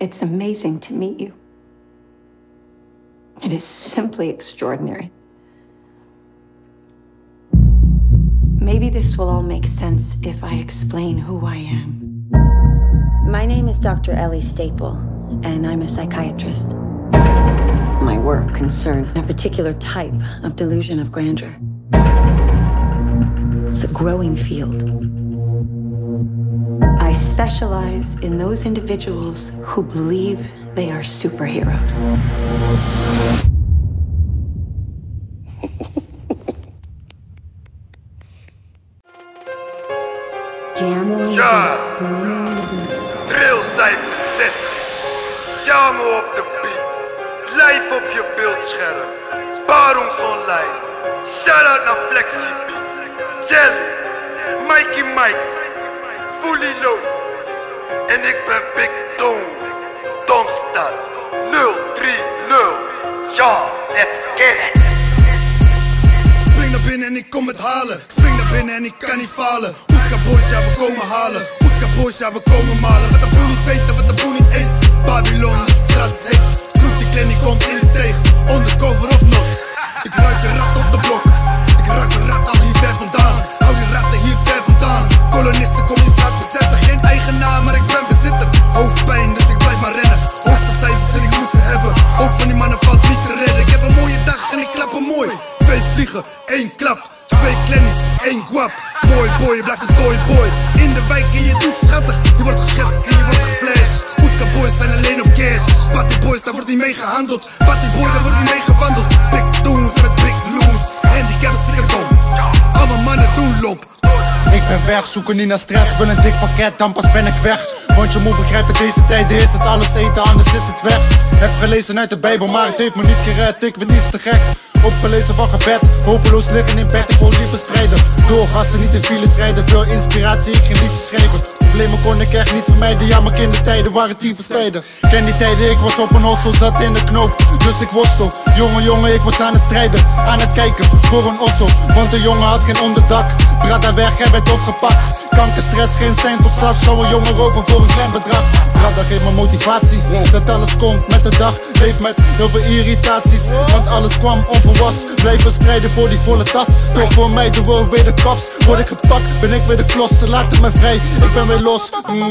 It's amazing to meet you. It is simply extraordinary. Maybe this will all make sense if I explain who I am. My name is Dr. Ellie Staple, and I'm a psychiatrist. My work concerns a particular type of delusion of grandeur. It's a growing field. I specialize in those individuals who believe they are superheroes. Ja, drill cijfer 6. Jamo op de beat. Live op je beeldscherm. Barons online. Shout-out naar Flexi Beats. Jelly. Mikey Mike. Fully low. En ik ben Big Tom. Tomstad. 030. Ja, let's get it. Spring naar binnen en ik kom het halen. Spring naar binnen en ik kan niet falen. Oetka boys, ja we komen halen. Oetka boys, ja we komen malen. Wat de boel niet weet en wat de boel niet eet. Babylon, de straat is heet. Groep die klein die komt in de steeg. Undercover of not. Ik ruik de rat op de blok. Ik ruik de rat al hier ver vandaan. Hou die ratten hier ver vandaan. Kolonisten kom je straat bezetten. Geen eigenaar, maar ik ben bezitter. Hoofdpijn, dus ik blijf maar rennen. Hoofdopcijfers en ik moet ze hebben. Hoop van die mannen valt niet te redden. Ik heb een mooie dag en ik klap hem mooi. 2 vliegen, 1 klap. 2 klennies, 1 guap. Mooi boy, je blijft een toy boy. In de wijk en je doet schattig. Je wordt geschetst en je wordt geflasht. Oetka boys zijn alleen op cash. Patty boys, daar wordt niet mee gehandeld. Patty boy, daar wordt niet mee gewandeld. Big doons met big loons. Handicap stikkerkom. Allemaal mannen doen lop. Ik ben weg, zoeken niet naar stress. Wil een dik pakket, dan pas ben ik weg. Want je moet begrijpen, deze tijden is het alles eten, anders is het weg. Heb gelezen uit de Bijbel, maar het heeft me niet gered. Ik vind niets te gek. Opgelezen van gebed, hopeloos liggen in bed, ik wil liever strijden. Doorgassen, niet in files rijden, veel inspiratie, ik ging liedjes schrijven. Problemen kon ik echt niet vermijden, ja mijn kindertijden waren tyfustijden. Ken die tijden, ik was op een hossel, zat in de knoop, dus ik worstel. Jongen, ik was aan het strijden, aan het kijken voor een ossel. Want de jongen had geen onderdak, Brada weg, hij werd opgepakt. Kankerstress, geen cent tot zak, zou een jongen roven voor een klein bedrag. Brada geeft me motivatie, dat alles komt met de dag. Leef met heel veel irritaties, want alles kwam onverwachts. Blijven strijden voor die volle tas, toch voor mij de world weer de cops. Word ik gepakt, ben ik weer de klos, ze laten me vrij, ik ben weer los.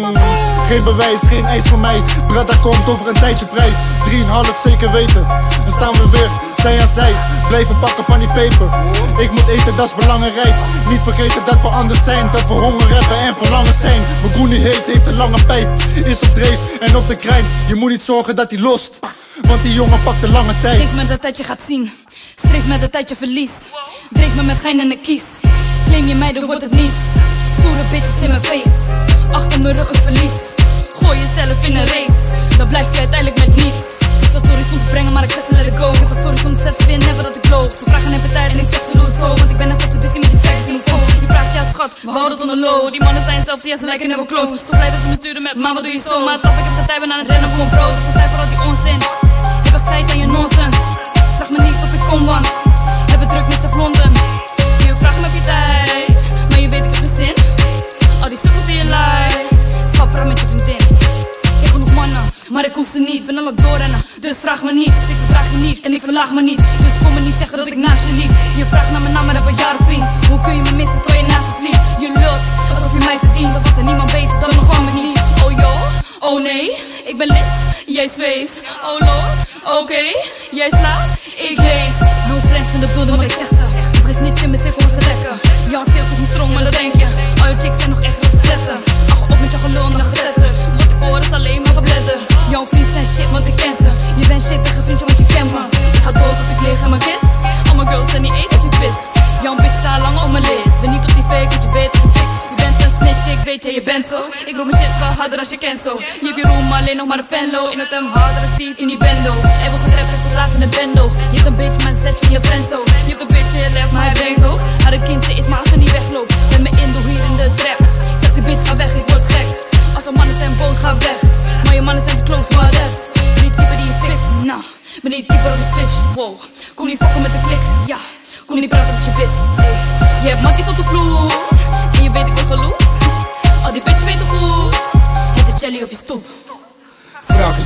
Geen bewijs, geen eis voor mij, Brada komt over een tijdje vrij. 3,5 zeker weten, dan staan we weer zij aan zij. Blijven pakken van die peper, ik moet eten, dat is belangrijk. Niet vergeten dat we anders zijn, dat we honger hebben en verlangen zijn. Mijn groenie heet, heeft een lange pijp, is op dreef en op de grind. Je moet niet zorgen dat hij lost, want die jongen pakt een lange tijd. Geef me dat tijd je gaat zien, streef met dat tijd je verliest. Dreef me met gein en de kies, claim je mij dan wordt het niets. Stoere bitches in mijn face, achter mijn rug het verlies. Gooi jezelf in een race, dan blijf je uiteindelijk met niets. Ik zal stories om te brengen, maar ik zeg ze let it go. Ik heb stories om te zetten, weer never dat ik loop. Ze vragen even tijd en ik zeg ze doe het zo, want ik ben even te busy met die seks in mijn phone. Die vraagt ja schat, we houden het onder low. Die mannen zijn hetzelfde, ja ze lijken never close. Zo blijven ze me sturen met, maar wat doe je zo? Maar taf, ik heb de tijd, ben aan het rennen voor mijn brood. Ze tijd voor al die onzin, ik heb scheid aan je nonsens. Vraag me niet of ik kom, want heb het druk met de Londen. Je vraagt me op je tijd, maar je weet ik heb geen zin. Al die stukken in je lijf, schapper met je vriendin. Ik heb genoeg mannen, maar ik hoef ze niet. Ben al op doorrennen, dus vraag me niet. Ik verdraag je niet en ik verlaag me niet. Dus kom me niet zeggen dat ik naast je liep. Je vraagt naar mijn naam, maar heb een jaren vriend. Hoe kun je me missen terwijl je naast me sliep? Je lult, alsof je mij verdient. Of was er niemand beter, dan nog kwam ik niet. Oh yo, oh nee, ik ben lid, jij zweeft. Oh lord, oké, jij slaapt, ik leef. No friends in de building, wat ik zeg ze. Of is niets in mijn cirkel, was te lekker. Jouw cirkel is niet strong, maar dat denk je. Al je chicks zijn nog echt sletten. Ach op met je gelul en de getetten. Wat ik hoor is alleen maar gebledder. Jouw vriend zijn shit, want ik ken ze. Je bent shit tegen vriendje, want je kent me. Ik ga dood tot ik leeg in mijn kist. Al mijn girls zijn niet eens op die twist. Jouw bitch staat lang op mijn list. Ben niet op die fake, want je weet dat je fix. Je bent een snitch, ik weet je bent zo. Ik roep mijn shit wel harder als je kent zo. Je hebt je room, maar alleen nog maar een Venlo. In het hem harder actief in die bendo. En we getrapt en ze laat in de bendo. Je hebt een bitch, maar zet je in je friendzo. Je hebt een bitch in je left, maar hij brengt ook. Haar een kind, ze is maar als ze niet wegloopt. Ben me in, doe hier in de trap. Zegt die bitch, ga weg, ik word gek. Als de mannen zijn boos, ga weg. Maar je mannen zijn te close, maar ref. Ben die type die je fixt, nah. Ben die type op de switch, wow. Kom niet fokken met de klik, ja. Kom niet praten wat je wist, ey. Je hebt matties op de vloer en je weet ik word geloofd. Al die bitches weten goed, het is jelly op je stoep. Vragen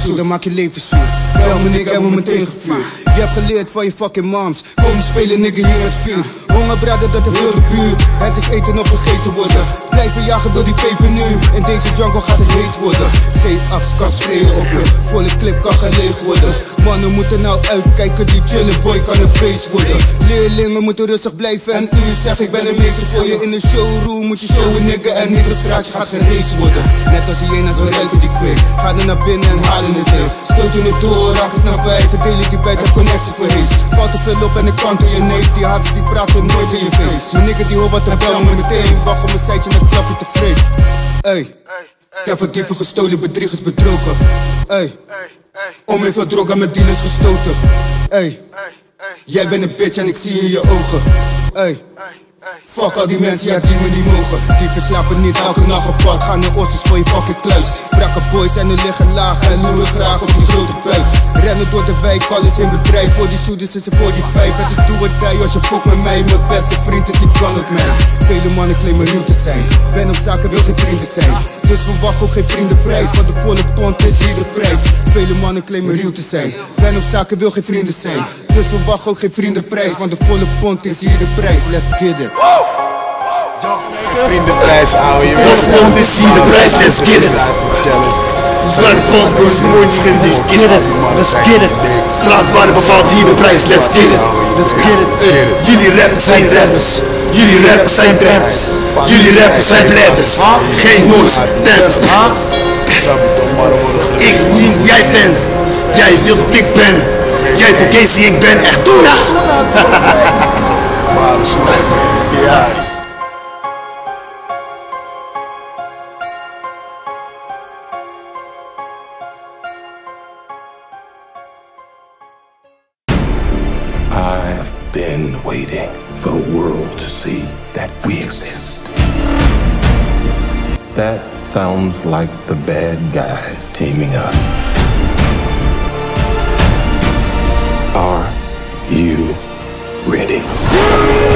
zoet, dan maak je leven zuur. Wel mijn nigga, hebben me meteen gevuurd. Je hebt geleerd van je fucking moms. Kom spelen nigga hier met vuur. Honger braden, dat de wilde buur. Het is eten of vergeten worden. Blijven jagen, wil die peper nu. In deze jungle gaat het heet worden. G-ax kan spreken op je. Volle clip kan geen leeg worden. Mannen moeten nou uitkijken, die chillen boy kan een beest worden. Leerlingen moeten rustig blijven en u zegt ik ben een meester voor je. In de showroom moet je showen nigga en niet het straatje gaat geraced worden. Net als hyena's, we ruiken die kwik. Ga er naar binnen en halen het in. Stoten het door, raken snel bij. Verdeel ik die bij de connectie voor eens. Valt te veel op en de kant door je neef. Die haters die praten nooit in je face. Mijn nigga die hoort wat er bel me meteen. Wacht op mijn zijtje en klap je tevreden. Ey, ik heb wat dieven gestolen, bedriegers bedrogen. Ey, om even droog aan mijn dealers gestoten. Ey, jij bent een bitch en ik zie in je ogen. Ey, fuck al die mensen, ja die me niet mogen. Die verslapen niet elke nacht op pad. Gaan naar Oosters voor je fucking kluis. Brakke boys en nu liggen laag en loeren graag op die grote pijp. Rennen door de wijk, alles in bedrijf. Voor die shooters is er voor die 5. Het is do or die als je fuck met mij. Mijn beste vriend is, ik kan het mij. Vele mannen claimen real te zijn. Ben op zaken, wil geen vrienden zijn. Dus verwacht ook geen vriendenprijs. Want de volle pond is hier de prijs. Vele mannen claimen real te zijn. Ben op zaken, wil geen vrienden zijn. Dus verwacht ook geen vriendenprijs. Want de volle pond is hier de prijs. Let's get it. Vriendenprijs, ouwe, je weet het. Pond is hier de prijs, let's get it. Zwarte pond kost nooit schijn, let's get it. Let's get it. Straatwaarde bepaalt hier de prijs, let's get it. Let's get it. Jullie rappers zijn rappers. Jullie rappers zijn trappers. Jullie rappers zijn bladders. Geen noise, dancers. Ik wie jij bent. Jij wilt dat ik ben. Jij vergeet wie ik ben, echt Tuna. Maar slijm, ja. I've been waiting for the world to see that we exist. That sounds like the bad guys teaming up. Are you ready?